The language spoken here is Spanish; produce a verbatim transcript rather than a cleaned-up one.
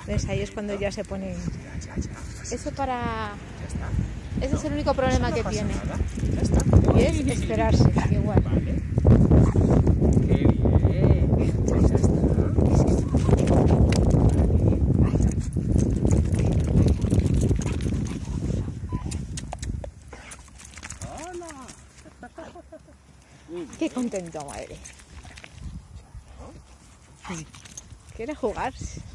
¿Ves? Ahí es cuando ya se ponen. Ya, ya, ya. Eso para... Ya está. Ese ¿No? es el único problema Eso no que pasa tiene. nada. Ya está. Y es esperarse, igual. Vale. Qué bien. Ya está. Hola. Qué contento, madre. Quiere jugar.